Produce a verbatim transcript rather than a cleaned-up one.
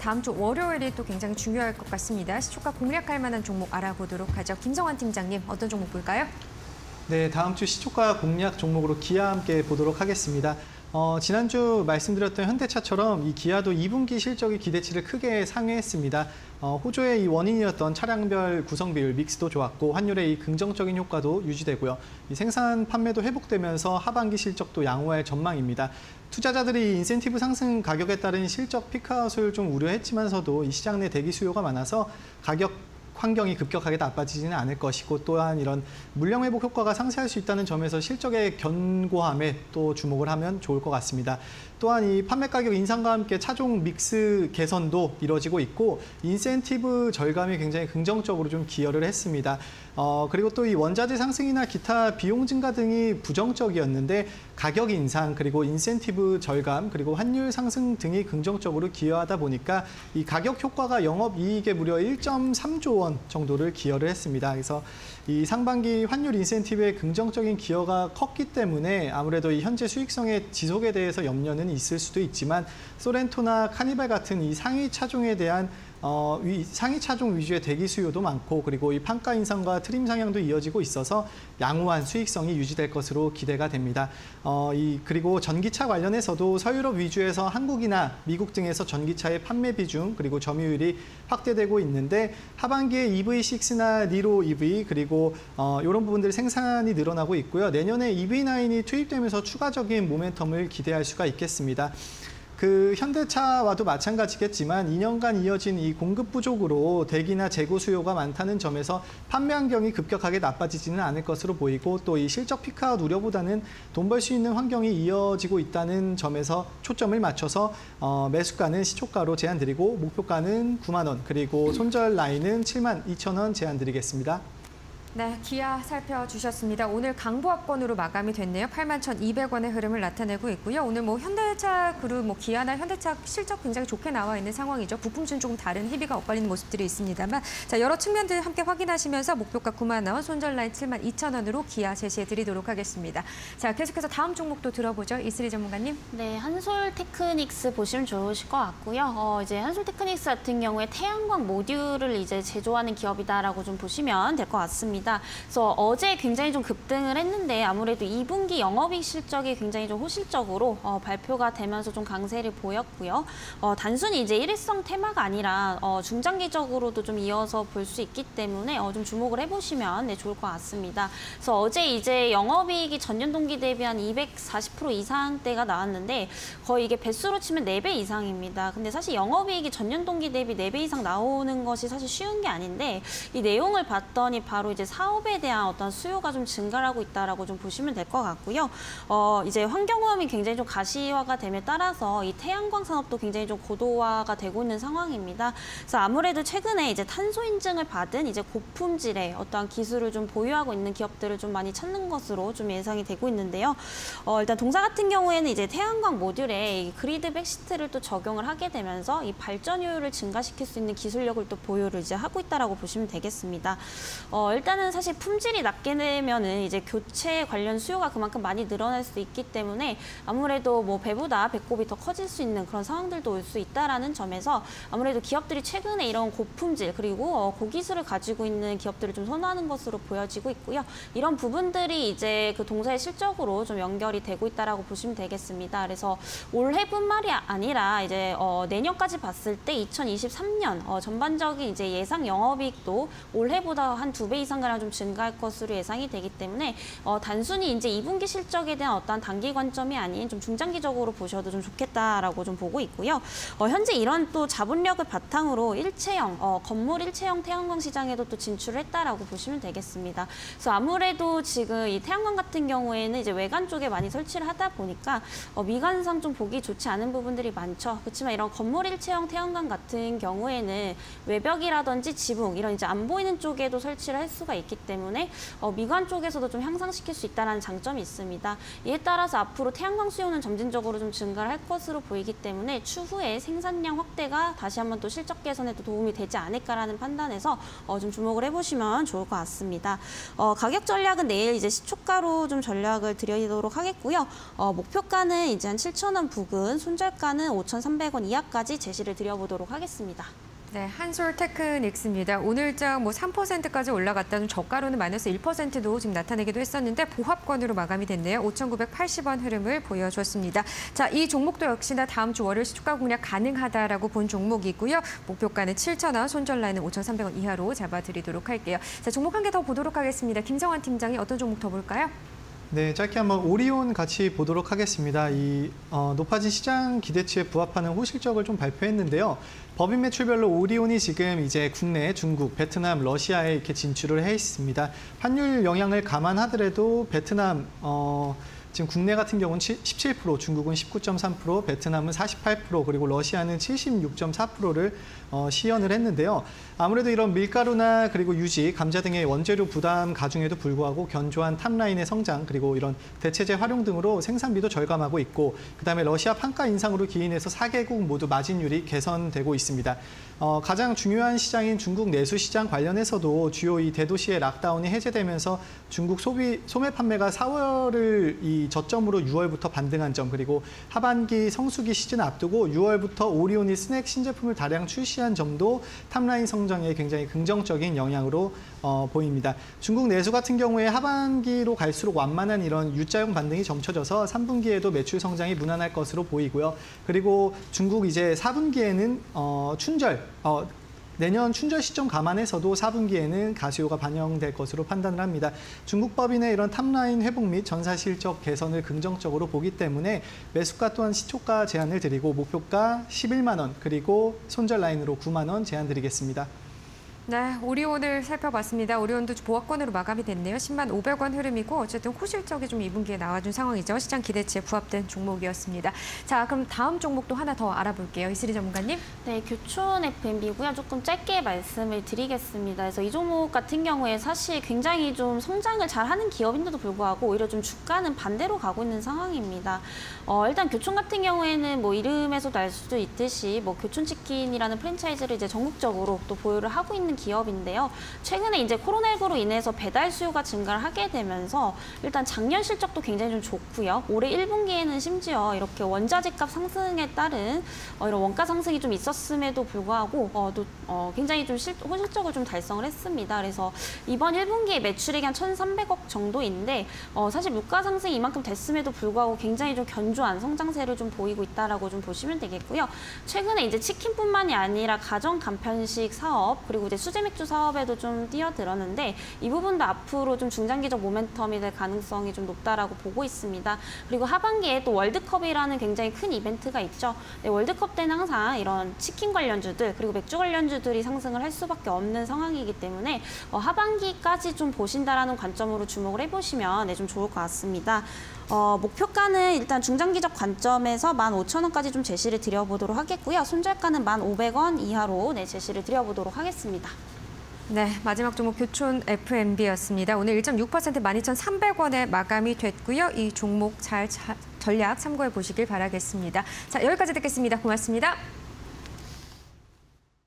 다음 주 월요일이 또 굉장히 중요할 것 같습니다. 시초가 공략할 만한 종목 알아보도록 하죠. 김성환 팀장님, 어떤 종목 볼까요? 네, 다음 주 시초가 공략 종목으로 기아 함께 보도록 하겠습니다. 어, 지난주 말씀드렸던 현대차처럼 이 기아도 이 분기 실적이 기대치를 크게 상회했습니다. 어, 호조의 이 원인이었던 차량별 구성 비율, 믹스도 좋았고 환율의 이 긍정적인 효과도 유지되고요. 이 생산 판매도 회복되면서 하반기 실적도 양호할 전망입니다. 투자자들이 인센티브 상승 가격에 따른 실적 피크아웃을 좀 우려했지만서도 이 시장 내 대기 수요가 많아서 가격 환경이 급격하게 나빠지지는 않을 것이고, 또한 이런 물량 회복 효과가 상쇄할 수 있다는 점에서 실적의 견고함에 또 주목을 하면 좋을 것 같습니다. 또한 이 판매 가격 인상과 함께 차종 믹스 개선도 이뤄지고 있고, 인센티브 절감이 굉장히 긍정적으로 좀 기여를 했습니다. 어, 그리고 또 이 원자재 상승이나 기타 비용 증가 등이 부정적이었는데 가격 인상, 그리고 인센티브 절감, 그리고 환율 상승 등이 긍정적으로 기여하다 보니까 이 가격 효과가 영업이익에 무려 일 점 삼조 원 정도를 기여를 했습니다. 그래서 이 상반기 환율 인센티브의 긍정적인 기여가 컸기 때문에 아무래도 이 현재 수익성의 지속에 대해서 염려는 있을 수도 있지만, 소렌토나 카니발 같은 이 상위 차종에 대한 어, 위, 상위 차종 위주의 대기 수요도 많고, 그리고 이 판가 인상과 트림 상향도 이어지고 있어서 양호한 수익성이 유지될 것으로 기대가 됩니다. 어, 이, 그리고 전기차 관련해서도 서유럽 위주에서 한국이나 미국 등에서 전기차의 판매 비중, 그리고 점유율이 확대되고 있는데, 하반기에 이브이 식스나 니로 이브이, 그리고 어, 이런 부분들 생산이 늘어나고 있고요. 내년에 이브이 나인이 투입되면서 추가적인 모멘텀을 기대할 수가 있겠습니다. 그 현대차와도 마찬가지겠지만 이 년간 이어진 이 공급 부족으로 대기나 재고 수요가 많다는 점에서 판매 환경이 급격하게 나빠지지는 않을 것으로 보이고, 또 이 실적 피크아웃 우려보다는 돈 벌 수 있는 환경이 이어지고 있다는 점에서 초점을 맞춰서 어, 매수가는 시초가로 제안드리고 목표가는 구만 원, 그리고 손절 라인은 칠만 이천 원 제안드리겠습니다. 네, 기아 살펴주셨습니다. 오늘 강보합권으로 마감이 됐네요. 팔만 천이백 원의 흐름을 나타내고 있고요. 오늘 뭐 현대차 그룹, 뭐 기아나 현대차 실적 굉장히 좋게 나와 있는 상황이죠. 부품주는 조금 다른 희비가 엇갈리는 모습들이 있습니다만, 자, 여러 측면들 함께 확인하시면서 목표가 구만 원, 손절 라인 칠만 이천 원으로 기아 제시해드리도록 하겠습니다. 자, 계속해서 다음 종목도 들어보죠. 이슬이 전문가님. 네, 한솔테크닉스 보시면 좋으실 것 같고요. 어, 이제 한솔테크닉스 같은 경우에 태양광 모듈을 이제 제조하는 기업이다라고 좀 보시면 될 것 같습니다. 그래서 어제 굉장히 좀 급등을 했는데 아무래도 이 분기 영업이익 실적이 굉장히 좀 호실적으로 어, 발표가 되면서 좀 강세를 보였고요. 어, 단순히 이제 일회성 테마가 아니라 어, 중장기적으로도 좀 이어서 볼 수 있기 때문에 어, 좀 주목을 해보시면 네, 좋을 것 같습니다. 그래서 어제 이제 영업이익이 전년 동기 대비 한 이백사십 퍼센트 이상대가 나왔는데 거의 이게 배수로 치면 네 배 이상입니다. 근데 사실 영업이익이 전년 동기 대비 네 배 이상 나오는 것이 사실 쉬운 게 아닌데, 이 내용을 봤더니 바로 이제 사업에 대한 어떤 수요가 좀 증가하고 있다라고 좀 보시면 될 것 같고요. 어, 이제 환경오염이 굉장히 좀 가시화가 됨에 따라서 이 태양광 산업도 굉장히 좀 고도화가 되고 있는 상황입니다. 그래서 아무래도 최근에 이제 탄소 인증을 받은 이제 고품질의 어떠한 기술을 좀 보유하고 있는 기업들을 좀 많이 찾는 것으로 좀 예상이 되고 있는데요. 어, 일단 동사 같은 경우에는 이제 태양광 모듈에 이 그리드 백시트를 또 적용을 하게 되면서 이 발전 효율을 증가시킬 수 있는 기술력을 또 보유를 이제 하고 있다라고 보시면 되겠습니다. 어, 일단은 사실 품질이 낮게 되면은 이제 교체 관련 수요가 그만큼 많이 늘어날 수 있기 때문에 아무래도 뭐 배보다 배꼽이 더 커질 수 있는 그런 상황들도 올 수 있다라는 점에서 아무래도 기업들이 최근에 이런 고품질 그리고 어, 고기술을 가지고 있는 기업들을 좀 선호하는 것으로 보여지고 있고요. 이런 부분들이 이제 그 동사의 실적으로 좀 연결이 되고 있다라고 보시면 되겠습니다. 그래서 올해뿐만이 아니라 이제 어, 내년까지 봤을 때 이천이십삼 년 어, 전반적인 이제 예상 영업이익도 올해보다 한 두 배 이상 가량 좀 증가할 것으로 예상이 되기 때문에 어, 단순히 이제 이 분기 실적에 대한 어떤 단기 관점이 아닌 좀 중장기적으로 보셔도 좀 좋겠다라고 좀 보고 있고요. 어, 현재 이런 또 자본력을 바탕으로 일체형 어, 건물 일체형 태양광 시장에도 또 진출을 했다라고 보시면 되겠습니다. 그래서 아무래도 지금 이 태양광 같은 경우에는 이제 외관 쪽에 많이 설치를 하다 보니까 어, 미관상 좀 보기 좋지 않은 부분들이 많죠. 그렇지만 이런 건물 일체형 태양광 같은 경우에는 외벽이라든지 지붕 이런 이제 안 보이는 쪽에도 설치를 할 수가 있기 때문에 어, 미관 쪽에서도 좀 향상시킬 수 있다는 장점이 있습니다. 이에 따라서 앞으로 태양광 수요는 점진적으로 좀 증가를 할 것으로 보이기 때문에 추후에 생산량 확대가 다시 한번 또 실적 개선에도 도움이 되지 않을까라는 판단에서 어, 좀 주목을 해보시면 좋을 것 같습니다. 어, 가격 전략은 내일 이제 시초가로 좀 전략을 드리도록 하겠고요. 어, 목표가는 이제 한 칠천 원 부근, 손절가는 오천삼백 원 이하까지 제시를 드려보도록 하겠습니다. 네, 한솔테크닉스입니다. 오늘장 뭐 삼 퍼센트까지 올라갔다는 저가로는 마이너스 일 퍼센트도 지금 나타내기도 했었는데 보합권으로 마감이 됐네요. 오천구백팔십 원 흐름을 보여줬습니다. 자, 이 종목도 역시나 다음 주 월요일 시초가 공략 가능하다라고 본 종목이고요. 목표가는 칠천 원, 손절 라인은 오천삼백 원 이하로 잡아드리도록 할게요. 자, 종목 한 개 더 보도록 하겠습니다. 김정환 팀장이 어떤 종목 더 볼까요? 네, 짧게 한번 오리온 같이 보도록 하겠습니다. 이 어, 높아진 시장 기대치에 부합하는 호실적을 좀 발표했는데요. 법인 매출별로 오리온이 지금 이제 국내, 중국, 베트남, 러시아에 이렇게 진출을 해 있습니다. 환율 영향을 감안하더라도 베트남 어, 지금 국내 같은 경우는 십칠 퍼센트, 중국은 십구 점 삼 퍼센트, 베트남은 사십팔 퍼센트, 그리고 러시아는 칠십육 점 사 퍼센트를 어, 시연을 했는데요. 아무래도 이런 밀가루나 그리고 유지, 감자 등의 원재료 부담 가중에도 불구하고 견조한 탑라인의 성장, 그리고 이런 대체재 활용 등으로 생산비도 절감하고 있고, 그다음에 러시아 판가 인상으로 기인해서 사 개국 모두 마진율이 개선되고 있습니다. 어, 가장 중요한 시장인 중국 내수 시장 관련해서도 주요 이 대도시의 락다운이 해제되면서 중국 소비 소매 판매가 사월을 이 저점으로 유월부터 반등한 점, 그리고 하반기 성수기 시즌 앞두고 유월부터 오리온이 스낵 신제품을 다량 출시한 점도 탑라인 성장에 굉장히 긍정적인 영향으로 어, 보입니다. 중국 내수 같은 경우에 하반기로 갈수록 완만한 이런 U자형 반등이 점쳐져서 삼 분기에도 매출 성장이 무난할 것으로 보이고요. 그리고 중국 이제 사 분기에는 어, 춘절, 어, 내년 춘절 시점 감안해서도 사 분기에는 가수요가 반영될 것으로 판단을 합니다. 중국 법인의 이런 탑라인 회복 및 전사 실적 개선을 긍정적으로 보기 때문에 매수가 또한 시초가 제한을 드리고 목표가 십일만 원, 그리고 손절 라인으로 구만 원 제한 드리겠습니다. 네, 오리온을 살펴봤습니다. 오리온도 보합권으로 마감이 됐네요. 십만 오백 원 흐름이고 어쨌든 호실적이 좀 이 분기에 나와준 상황이죠. 시장 기대치에 부합된 종목이었습니다. 자, 그럼 다음 종목도 하나 더 알아볼게요. 이슬이 전문가님. 네, 교촌 에프엠비고요. 조금 짧게 말씀을 드리겠습니다. 그래서 이 종목 같은 경우에 사실 굉장히 좀 성장을 잘하는 기업인데도 불구하고 오히려 좀 주가는 반대로 가고 있는 상황입니다. 어, 일단 교촌 같은 경우에는 뭐 이름에서도 알 수도 있듯이 뭐 교촌치킨이라는 프랜차이즈를 이제 전국적으로 또 보유를 하고 있는 기업인데요. 최근에 이제 코로나십구로 인해서 배달 수요가 증가를 하게 되면서 일단 작년 실적도 굉장히 좀 좋고요. 올해 일 분기에는 심지어 이렇게 원자재 값 상승에 따른 어, 이런 원가 상승이 좀 있었음에도 불구하고 어, 또 어, 굉장히 좀 실, 호실적을 좀 달성을 했습니다. 그래서 이번 일 분기에 매출액이 한 천삼백억 정도인데 어, 사실 물가 상승이 이만큼 됐음에도 불구하고 굉장히 좀 견조한 성장세를 좀 보이고 있다라고 좀 보시면 되겠고요. 최근에 이제 치킨뿐만이 아니라 가정 간편식 사업, 그리고 이제 수제 맥주 사업에도 좀 뛰어들었는데 이 부분도 앞으로 좀 중장기적 모멘텀이 될 가능성이 좀 높다라고 보고 있습니다. 그리고 하반기에 또 월드컵이라는 굉장히 큰 이벤트가 있죠. 네, 월드컵 때는 항상 이런 치킨 관련주들 그리고 맥주 관련주들이 상승을 할 수밖에 없는 상황이기 때문에 어, 하반기까지 좀 보신다라는 관점으로 주목을 해보시면 네, 좀 좋을 것 같습니다. 어, 목표가는 일단 중장기적 관점에서 만 오천 원까지 좀 제시를 드려보도록 하겠고요. 손절가는 만 오백 원 이하로 네, 제시를 드려보도록 하겠습니다. 네, 마지막 종목 교촌 에프엠비였습니다. 오늘 일 점 육 퍼센트 만 이천삼백 원에 마감이 됐고요. 이 종목 잘 자, 전략 참고해 보시길 바라겠습니다. 자, 여기까지 듣겠습니다. 고맙습니다.